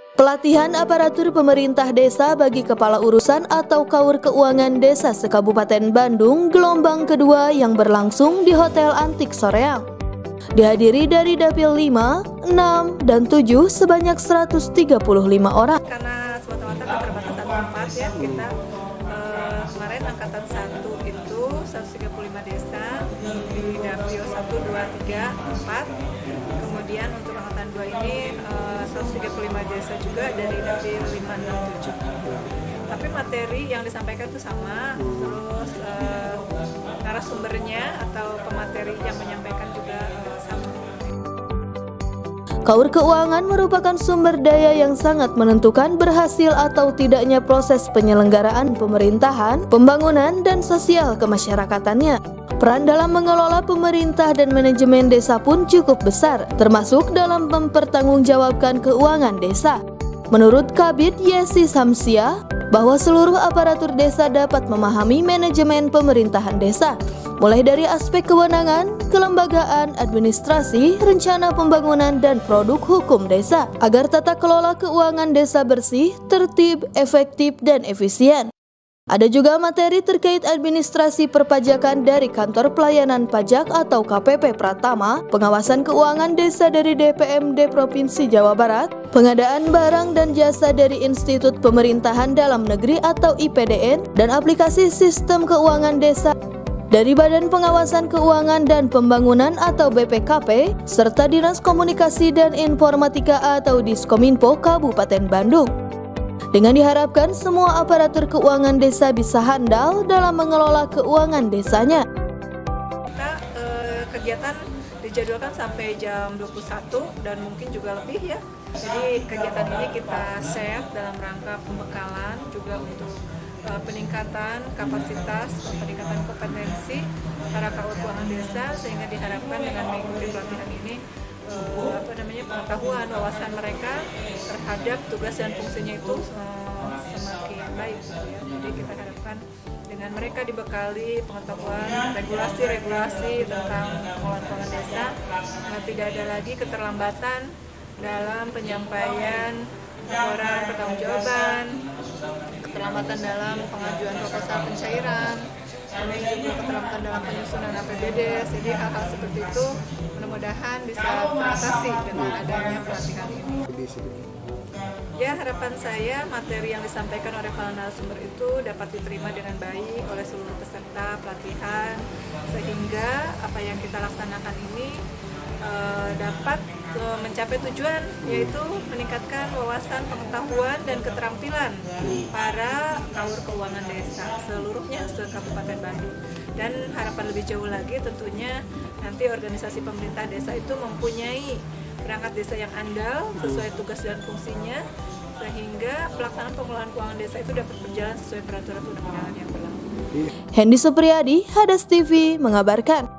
Pelatihan aparatur pemerintah desa bagi kepala urusan atau kaur keuangan desa se-Kabupaten Bandung gelombang kedua yang berlangsung di Hotel Antik Soreang. Dihadiri dari Dapil 5, 6, dan 7 sebanyak 135 orang. Karena semata-mata keterbatasan tempat ya, kita kemarin angkatan 1 itu 135 desa di Dapil 1, 2, 3, 4. Kemudian untuk angkatan 2 ini 135 desa juga dari Dapil 5, 6, 7. Tapi materi yang disampaikan itu sama, terus narasumbernya atau pemateri yang menyampaikan juga sama. Kaur keuangan merupakan sumber daya yang sangat menentukan berhasil atau tidaknya proses penyelenggaraan pemerintahan, pembangunan, dan sosial kemasyarakatannya. Peran dalam mengelola pemerintah dan manajemen desa pun cukup besar, termasuk dalam mempertanggungjawabkan keuangan desa. Menurut Kabid Yesi Samsia, bahwa seluruh aparatur desa dapat memahami manajemen pemerintahan desa, mulai dari aspek kewenangan, kelembagaan, administrasi, rencana pembangunan, dan produk hukum desa, agar tata kelola keuangan desa bersih, tertib, efektif, dan efisien. Ada juga materi terkait administrasi perpajakan dari Kantor Pelayanan Pajak atau KPP Pratama, pengawasan keuangan desa dari DPMD Provinsi Jawa Barat, pengadaan barang dan jasa dari Institut Pemerintahan Dalam Negeri atau IPDN, dan aplikasi sistem keuangan desa dari Badan Pengawasan Keuangan dan Pembangunan atau BPKP, serta Dinas Komunikasi dan Informatika atau Diskominfo Kabupaten Bandung. Dengan diharapkan semua aparatur keuangan desa bisa handal dalam mengelola keuangan desanya. Kita kegiatan dijadwalkan sampai jam 21 dan mungkin juga lebih ya. Jadi kegiatan ini kita set dalam rangka pembekalan juga untuk peningkatan kapasitas, peningkatan kompetensi para kaur keuangan desa, sehingga diharapkan dengan mengikuti pelatihan ini pengetahuan, wawasan mereka terhadap tugas dan fungsinya itu semakin baik ya. Jadi kita harapkan dengan mereka dibekali pengetahuan regulasi tentang pengelolaan keuangan desa, tidak ada lagi keterlambatan dalam penyampaian laporan pertanggungjawaban, keterlambatan dalam pengajuan proposal pencairan, dan juga keterlambatan dalam penyusunan APBD. Jadi hal-hal seperti itu mudah-mudahan bisa teratasi dengan adanya pelatihan ini. Ya, harapan saya materi yang disampaikan oleh para narasumber itu dapat diterima dengan baik oleh seluruh peserta pelatihan, sehingga apa yang kita laksanakan ini dapat mencapai tujuan, yaitu meningkatkan wawasan, pengetahuan, dan keterampilan para kaur keuangan desa seluruhnya se-Kabupaten Bandung. Dan harapan lebih jauh lagi tentunya nanti organisasi pemerintah desa itu mempunyai perangkat desa yang andal sesuai tugas dan fungsinya, sehingga pelaksanaan pengelolaan keuangan desa itu dapat berjalan sesuai peraturan undang-undan yang berlaku. Hendy Supriyadi, Hadas TV mengabarkan.